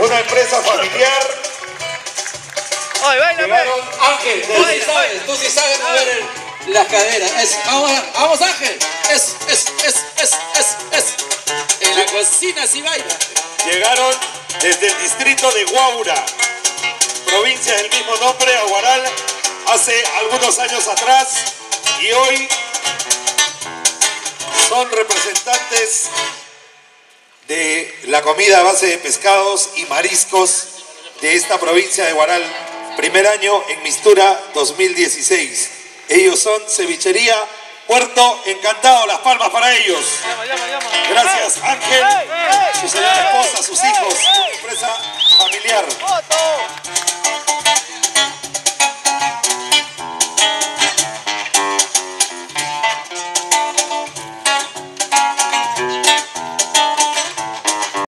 una empresa familiar. Llegaron Ángel, tú sí sabes mover las caderas. Vamos Ángel. Es. En la cocina sí baila. Llegaron desde el distrito de Huaura, provincia del mismo nombre, a Huaral, hace algunos años atrás, y hoy son representantes de la comida a base de pescados y mariscos de esta provincia de Huaral. Primer año en Mistura 2016. Ellos son Cevichería Puerto Encantado. Las palmas para ellos. Gracias Ángel, su señora esposa, sus hijos, empresa familiar.